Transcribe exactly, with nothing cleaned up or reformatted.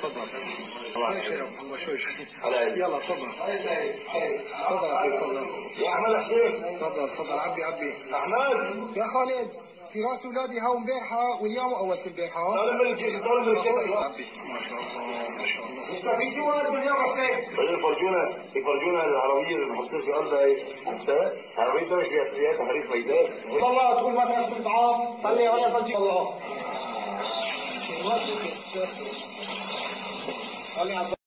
تفضل. شوي شوي يا محمد شوي شوي. يلا تفضل. تفضل اخي تفضل. يا احمد حسين. تفضل تفضل عبي عبي. احمد. يا خالد في راس اولادي هاو امبارحه واليوم اول امبارحه. طالب من الكيس طالب من الكيس. عبي ما شاء الله ما شاء الله. مستفيدون الدنيا حسين. بعدين يفرجونا يفرجونا العربيه اللي محطوطين في ارضها هي. عرفتها؟ عربيه مش فيها سيارات وحريف ميدان. والله تقول ما تاخذ تعاطف طلع ولا يفرجيك الله.